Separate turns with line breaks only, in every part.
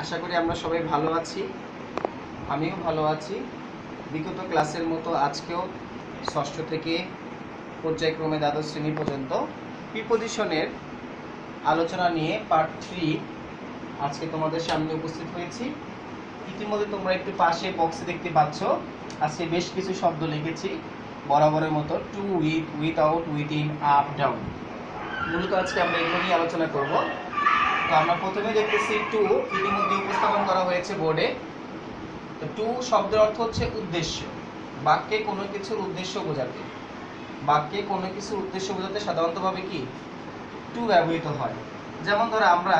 আশা করি আমরা সবাই ভালো আছি। আমিও ভালো আছি। বিগত ক্লাসের মতো আজকেও ষষ্ঠ থেকে পর্যায়ক্রমে দ্বাদশ শ্রেণী পর্যন্ত প্রিপজিশনের আলোচনা নিয়ে পার্ট 3 আজকে তোমাদের সামনে উপস্থিত হয়েছি। ইতিমধ্যে তোমরা একটু পাশে বক্সে দেখতে পাচ্ছ আজকে বেশ কিছু শব্দ লিখেছি বরাবরের মতো, to, with, without, within, up, down. মূলত আজকে আমরা এগুলো নিয়ে আলোচনা করব। তো আমরা প্রথমে দেখতেছি টু, ইতিমধ্যে উপস্থাপন করা হয়েছে বোর্ডে। তো টু শব্দের অর্থ হচ্ছে উদ্দেশ্য, বাক্যে কোনো কিছুর উদ্দেশ্য বোঝাতে। বাক্যে কোনো কিছুর উদ্দেশ্য বোঝাতে সাধারণতভাবে কি টু ব্যবহৃত হয়। যেমন ধরো আমরা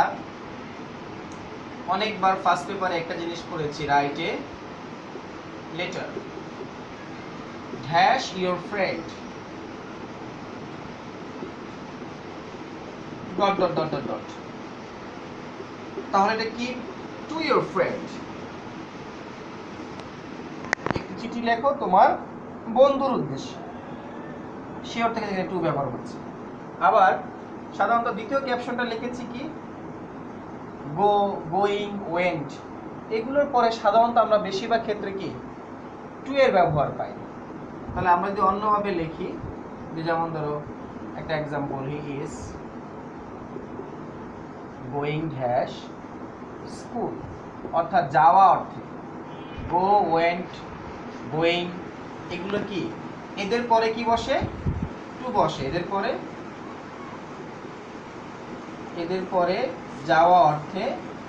অনেকবার ফার্স্ট পেপারে একটা জিনিস পড়েছি, write a letter dash your friend dot dot dot dot dot. তাহলে এটা কি? To your friend. একটি চিঠি লেখো তোমার বন্ধুর উদ্দেশ্যে, সে অর্থে এখানে টু ব্যবহার হচ্ছে। আবার সাধারণত দ্বিতীয় ক্যাপশনটা লিখেছি কি গো, গোয়িং, ওয়েন্ট। এগুলোর পরে সাধারণত আমরা বেশিরভাগ ক্ষেত্রে কি টু এর ব্যবহার পাই। তাহলে আমরা যদি অন্যভাবে লিখি, যেমন ধরো একটা example, he is going dash school, অর্থাৎ যাওয়া অর্থে গো, ওয়েন্ট, গোয়িং এগুলো কি এদের পরে কি বসে? টু বসে। এদের পরে যাওয়া অর্থে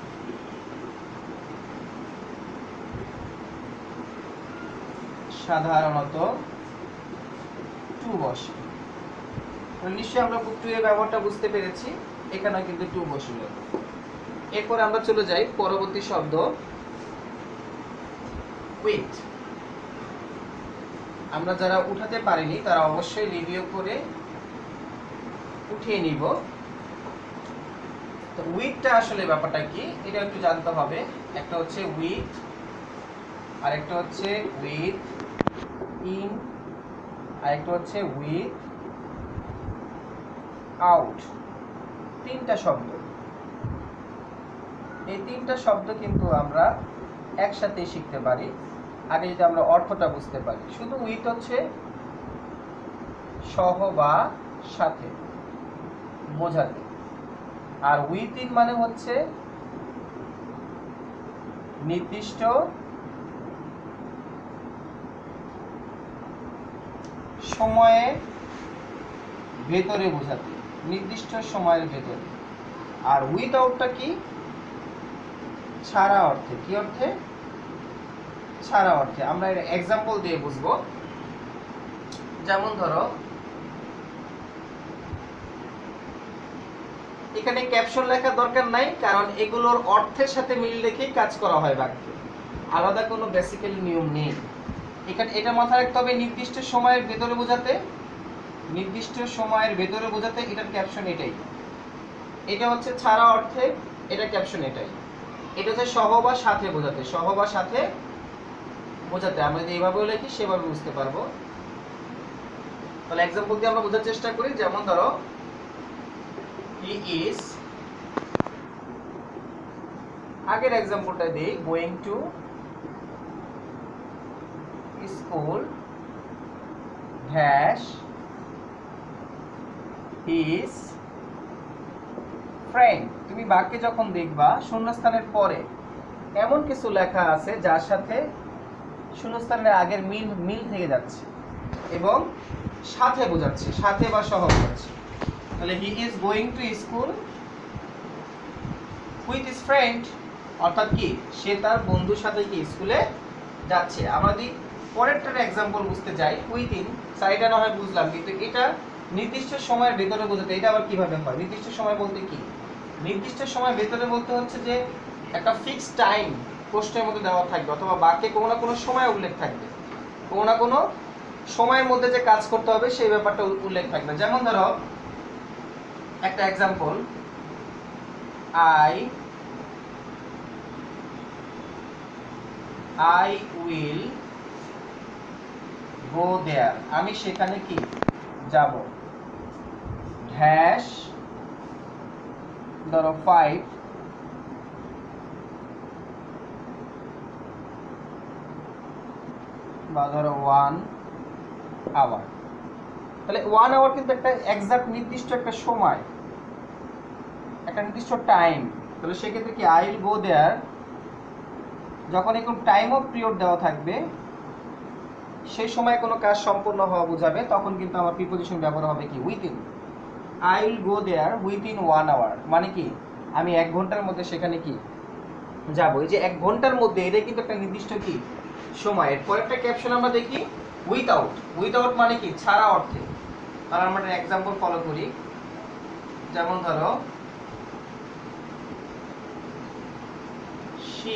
সাধারণত টু বসে। নিশ্চয়ই আমরা টু এর ব্যবহারটা বুঝতে পেরেছি, এখানে কিন্তু টু বসে। এরপর আমরা চলে যাই পরবর্তী শব্দ উইথ। আমরা যারা উঠাতে পারিনি তারা অবশ্যই রিভিউ করে উঠিয়ে নিব। তো উইথটা আসলে ব্যাপারটা কি এটা একটু জানতে হবে। একটা হচ্ছে উইথ, আর একটা হচ্ছে উইথ ইন, আর একটা হচ্ছে উইথ আউট। তিনটা শব্দ। এই তিনটা শব্দ কিন্তু আমরা একসাথে শিখতে পারি আগে যদি আমরা অর্থটা বুঝতে পারি। শুধু উইথ হচ্ছে সহ বা সাথে বোঝাতে, আর উইথ ইন মানে হচ্ছে নির্দিষ্ট সময়ের ভেতরে বোঝাতে, নির্দিষ্ট সময়ের ভেতরে। আর উইথ আউটটা কি? ছাড়া অর্থে। কি অর্থে? ছাড়া অর্থে। আমরা এর এক্সাম্পল দিয়ে বুঝবো। যেমন ধরো এখানে ক্যাপশন লেখার দরকার নাই, কারণ এগুলোর অর্থের সাথে মিল রেখেই কাজ করা হয় বাক্যে, আলাদা কোনো বেসিক্যালি নিয়ম নেই। এখানে এটা মাথায় রাখতে হবে, নির্দিষ্ট সময়ের ভেতরে বোঝাতে, নির্দিষ্ট সময়ের ভেতরে বোঝাতে এটার ক্যাপশন এটাই। এটা হচ্ছে ছাড়া অর্থে, এটা ক্যাপশন এটাই। এটা হচ্ছে সহ বা সাথে বোঝাতে, সহ বা সাথে বোঝাতে। আমরা যদি এইভাবেও লিখি সেভাবে বুঝতে পারবো। তাহলে এক্সাম্পল দিয়ে আমরা বোঝার চেষ্টা করি। যেমন ধরো হি ইজ, আগের এক্সাম্পলটা দিই, going to school dash his friend. তুমি বাক্যে যখন দেখবা শূন্যস্থানের পরে এমন কিছু লেখা আছে যার সাথে শূন্যস্থানের আগের মিল থেকে যাচ্ছে এবং সাথে বোঝাচ্ছে, সাথে বা সহ বোঝাচ্ছে। তাহলে he is going to school with his friend, অর্থাৎ কি সে তার বন্ধুর সাথে কি স্কুলে যাচ্ছে। আমরা যদি পরেরটার এক্সাম্পল বুঝতে যাই, উইথ ইন, সাইডটা না হয় বুঝলাম, কিন্তু এটা নির্দিষ্ট সময়ের ভেতরে বোঝাতে। এটা আবার কিভাবে হয়? নির্দিষ্ট সময় বলতে কি? নির্দিষ্ট সময় ভেতরে বলতে হচ্ছে যে একটা ফিক্সড টাইম প্রশ্নের মধ্যে দেওয়া থাকবে, অথবা বাক্যে কোনো না কোনো সময় উল্লেখ থাকবে, কোনো না কোনো সময়ের মধ্যে যে কাজ করতে হবে সেই ব্যাপারটা উল্লেখ থাকবে। যেমন ধরো একটা example, I will go there, আমি সেখানে কি যাব, ড্যাশ ধরো 5 বা ধরো 1 আওয়ার। তাহলে 1 আওয়ার কিন্তু একটা এক্সাক্ট নির্দিষ্ট একটা সময়, একটা নির্দিষ্ট টাইম। তাহলে সেক্ষেত্রে কি আই উইল গো দেয়ার, যখন এরকম টাইম অফ পিরিয়ড দেওয়া থাকবে, সেই সময় কোনো কাজ সম্পূর্ণ হওয়া বোঝাবে, তখন কিন্তু আমার প্রিপজিশন ব্যবহার হবে কি within. I will go there within 1 hour, মানে কি আমি 1 ঘন্টার মধ্যে সেখানে কি যাবো। এই যে 1 ঘন্টার মধ্যে, এটাই কিন্তু একটা নির্দিষ্ট কি সময়। এরপর একটা ক্যাপশন আমরা দেখি উইথআউট। উইথআউট মানে কি ছাড়া অর্থে। তাহলে আমরা একটা এক্সাম্পল ফলো করি। যেমন ধরো she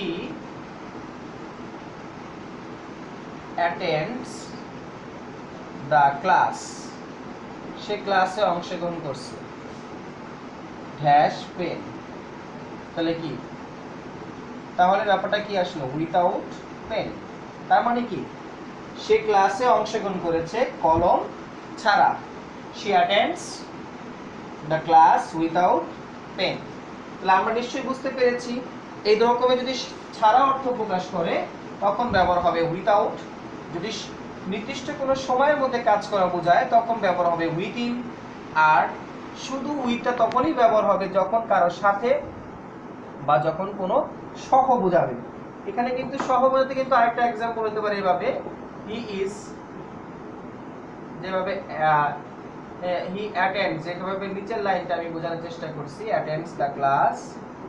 attends the class, সে ক্লাসে অংশগ্রহণ করছে ড্যাশ পেন। তাহলে কি, তাহলে ব্যাপারটা কি আসলো উইথআউট পেন। তার মানে কি সে ক্লাসে অংশগ্রহণ করেছে কলম ছাড়া। she attends the class without pen। তাহলে আমরা নিশ্চয়ই বুঝতে পেরেছি এই রকমে যদি ছাড়া অর্থ প্রকাশ করে তখন ব্যবহার হবে উইথআউট। যদি নির্দিষ্ট কোনো সময়ের মধ্যে কাজ করা বোঝায় তখন ব্যবহার হবে উইথিন। আর শুধু উইথটা তখনই ব্যবহার হবে যখন কারোর সাথে বা যখন কোনো সহ বোঝাবে। এখানে কিন্তু সহ বোঝাতে কিন্তু আরেকটা এক্সাম্পল হতে পারে এভাবে, হি ইজ, যেভাবে হি অ্যাটেন্ডস, যেভাবে নিচের লাইনটা আমি বোঝানোর চেষ্টা করছি, attends the class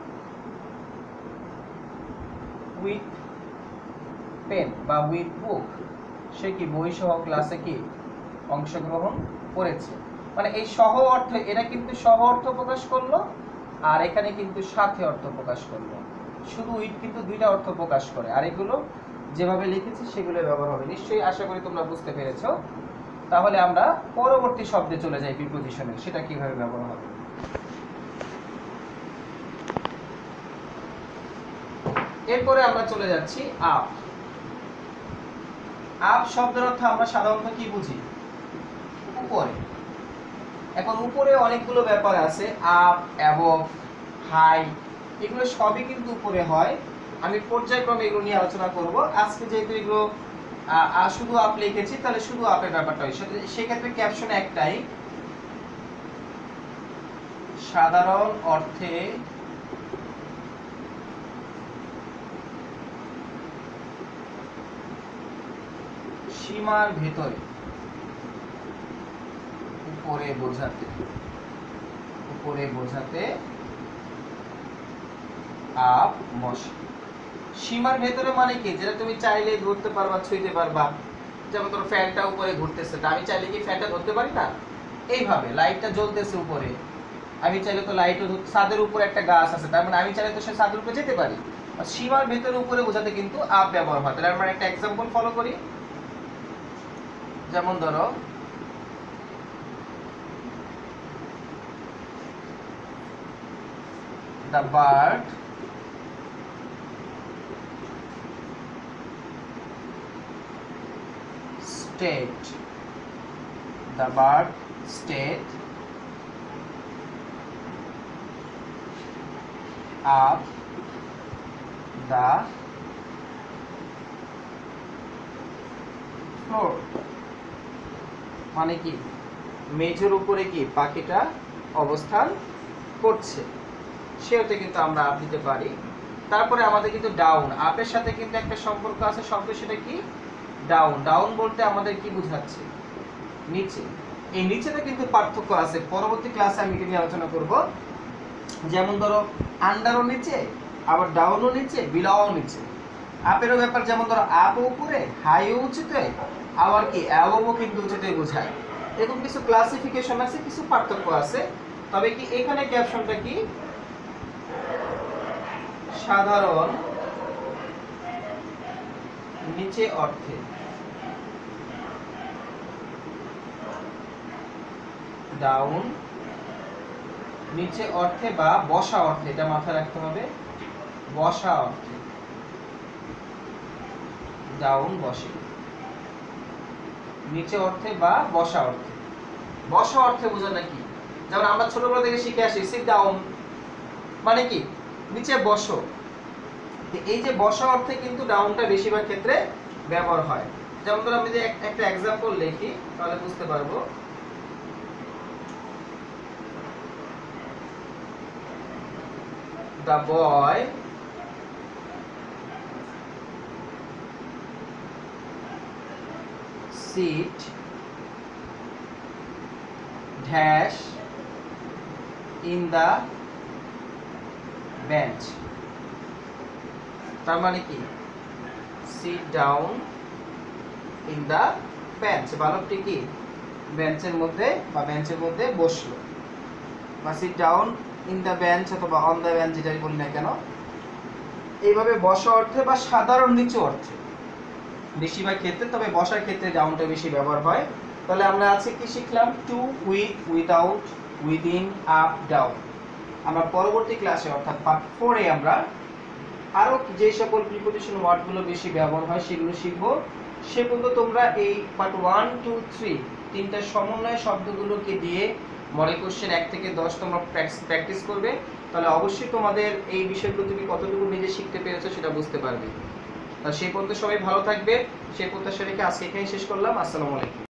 with pen বা উইথ বুক, সে কি বই সহ ক্লাসে কি অংশগ্রহণ করেছে। মানে এই সহ অর্থ, এটা কিন্তু সহ অর্থ প্রকাশ করলো, আর এখানে কিন্তু সাথে অর্থ প্রকাশ করলো। শুধু উইথ কিন্তু দুইটা অর্থ প্রকাশ করে, আর এগুলো যেভাবে লিখেছি সেগুলো ব্যবহার হবে। নিশ্চয়ই আশা করি তোমরা বুঝতে পেরেছো। তাহলে আমরা পরবর্তী শব্দে চলে যাই প্রিপজিশনে, সেটা কিভাবে ব্যবহার হবে। এরপরে আমরা চলে যাচ্ছি আপ। আপ শব্দের অর্থ আমরা সাধারণত কি বুঝি, উপরে। এখন উপরে অনেকগুলো ব্যাপার আছে, আপ, অ্যাবভ, হাই, এগুলো সবই কিন্তু উপরে হয়। আমি পর্যায়ক্রমে এগুলো নিয়ে আলোচনা করব। আজকে যেহেতু এগুলো শুধু আপ লিখেছি, তাহলে শুধু আপের ব্যাপারটা হয়। সেক্ষেত্রে ক্যাপশন একটাই, সাধারণ অর্থে সীমার ভেতরে, উপরে বোঝাতে, উপরে বোঝাতে আপ বসে। সীমার ভেতরে মানে কি, যেটা তুমি চাইলে ধরতে পারবা, ছুঁইতে পারবা। যেমন ধরো ফ্যানটা উপরে ঘুরতেছে, আমি চাইলে কি ফ্যানটা ধরতে পারি না? এইভাবে লাইটটা জ্বলতেছে উপরে, আমি চাইলে তো লাইট, ছাদের উপরে একটা গাছ আছে, তার মানে আমি চাইলে তো সে ছাদের উপরে যেতে পারি। সীমার ভেতরে উপরে বোঝাতে কিন্তু আপ ব্যবহার হয়। তাহলে আমরা একটা এক্সাম্পল ফলো করি। যেমন ধরো the bird stayed, the bird stayed up the floor, মানে কি মেঝের উপরে কি পাখিটা অবস্থান করছে, সেটাতে কিন্তু আমরা আপ দিতে পারি। তারপরে আমাদের কিন্তু ডাউন, আপের সাথে কিন্তু একটা সম্পর্ক আছে শব্দ, সেটা কি ডাউন। ডাউন বলতে আমাদের কি বোঝাচ্ছে, নিচে। এই নিচেতে কিন্তু পার্থক্য আছে, পরবর্তী ক্লাসে আমি এটা নিয়ে আলোচনা করব। যেমন ধরো আন্ডারও নিচে, আবার ডাউনও নিচে, বিলোও নিচে। আপেরও ব্যাপার, যেমন ধরো আপও উপরে, হাইও উঁচুতে, আবার কি অ্যাবভও কিন্তু উঁচুতে বোঝায়। এরকম কিছু ক্লাসিফিকেশন আছে, কিছু পার্থক্য আছে। তবে কি এখানে ক্যাপশনটা কি, সাধারণ নিচে অর্থে, ডাউন নিচে অর্থে বা বসা অর্থে, এটা মাথায় রাখতে হবে, বসা অর্থে, ডাউন বসে, নিচে অর্থে বা বসা অর্থে। বসা অর্থে বোঝা নাকি, যেমন আমরা ছোটবেলা থেকে শিখে আসি সিট ডাউন মানে কি নিচে বসো। এই যে বসা অর্থে কিন্তু ডাউনটা বেশিরভাগ ক্ষেত্রে ব্যবহার হয়। যেমন ধরো আমি যদি একটা एग्जांपल লিখি তাহলে বুঝতে পারবো। The boy sit dash in the bench। তার মানে কি sit down in the bench, বালকটি কি বেঞ্চের মধ্যে বা বেঞ্চের মধ্যে বসলো, বা sit down in the bench অথবা on the bench যেটাই বলি না কেন, এইভাবে বসা অর্থে বা সাধারণ নিচু অর্থে বেশিরভাগ ক্ষেত্রে, তবে বসার ক্ষেত্রে ডাউনটা বেশি ব্যবহার হয়। তাহলে আমরা আছে কি শিখলাম, to, with, without, within, up, down. আমরা পরবর্তী ক্লাসে অর্থাৎ পার্ট 4 এ আমরা আরো যে সকল প্রিপজিশন ওয়ার্ডগুলো বেশি ব্যবহার হয় সেগুলো শিখব। সে পর্যন্ত তোমরা এই পার্ট 1, 2, 3 তিনটা সমন্বয় শব্দগুলোকে দিয়ে মডেল কোশ্চেন 1 থেকে 10 তোমরা প্র্যাকটিস করবে। তাহলে অবশ্যই তোমাদের এই বিষয়গুলো তুমি কতটুকু নিজে শিখতে পেরেছো সেটা বুঝতে পারবে। সেই পর্যন্ত সবাই ভালো থাকবে, সেই প্রত্যাশা রেখে আজকে এখানেই শেষ করলাম। আসসালামু আলাইকুম।